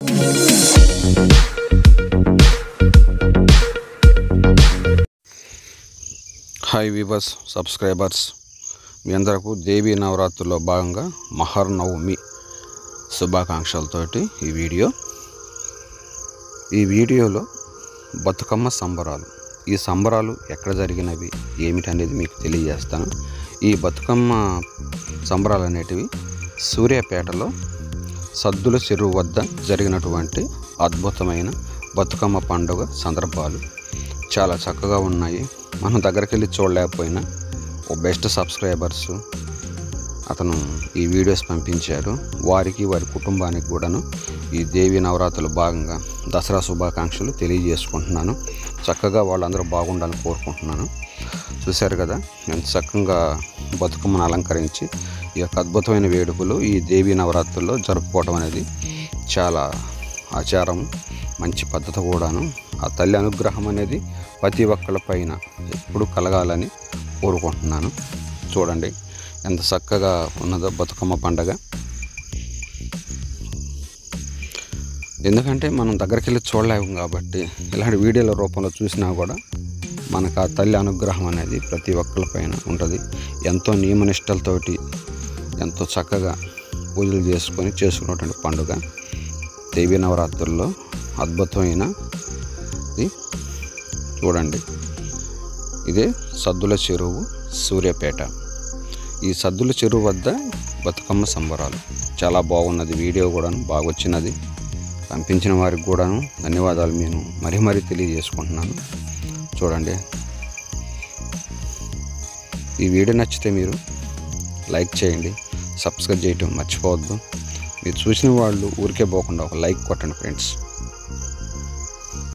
Hi viewers, subscribers, మీ అందరకు దేవీ నవరాత్రుల్లో భాగంగా మహర్నవమి శుభాకాంక్షలతోటి ఈ వీడియోలో బతుకమ్మ సంబరాలు, ఈ సంబరాలు ఎక్కడ జరిగినవి ఏమిటనేది మీకు తెలియజేస్తాను. ఈ బతుకమ్మ సంబరాలు అనేటివి సూర్యాపేటలో సద్దుల చెరువు వద్ద జరిగినటువంటి అద్భుతమైన బతుకమ్మ పండుగ సందర్భాలు చాలా చక్కగా ఉన్నాయి. మనం దగ్గరికి వెళ్ళి చూడలేకపోయినా ఓ బెస్ట్ సబ్స్క్రైబర్స్ అతను ఈ వీడియోస్ పంపించారు. వారికి వారి కుటుంబానికి కూడాను ఈ దేవీ నవరాత్రులు భాగంగా దసరా శుభాకాంక్షలు తెలియజేసుకుంటున్నాను. చక్కగా వాళ్ళందరూ బాగుండాలని కోరుకుంటున్నాను. చూశారు కదా ఎంత చక్కగా బతుకమ్మను అలంకరించి ఈ యొక్క అద్భుతమైన వేడుకలు ఈ దేవీ నవరాత్రుల్లో జరుపుకోవడం అనేది చాలా ఆచారం, మంచి పద్ధతి కూడాను. ఆ తల్లి అనుగ్రహం అనేది ప్రతి ఒక్కళ్ళ పైన ఎప్పుడు కలగాలని కోరుకుంటున్నాను. చూడండి ఎంత చక్కగా ఉన్నదో బతుకమ్మ పండగ. ఎందుకంటే మనం దగ్గరికి వెళ్ళి చూడలేము కాబట్టి ఇలాంటి వీడియోల రూపంలో చూసినా కూడా మనకు ఆ తల్లి అనుగ్రహం అనేది ప్రతి ఒక్కళ్ళ పైన ఉంటుంది. ఎంతో నియమనిష్టలతోటి ఎంతో చక్కగా పూజలు చేసుకున్నటువంటి పండుగ దేవీ నవరాత్రుల్లో అద్భుతమైన చూడండి. ఇదే సద్దుల చెరువు, సూర్యాపేట. ఈ సద్దుల చెరువు వద్ద బతుకమ్మ సంబరాలు చాలా బాగున్నది. వీడియో కూడాను బాగా వచ్చినది. పంపించిన వారికి కూడాను ధన్యవాదాలు నేను మరీ తెలియజేసుకుంటున్నాను. చూడండి, ఈ వీడియో నచ్చితే మీరు లైక్ చేయండి, సబ్స్క్రైబ్ చేయటం మర్చిపోవద్దు. మీరు చూసిన వాళ్ళు ఊరికే పోకుండా ఒక లైక్ కొట్టండి ఫ్రెండ్స్.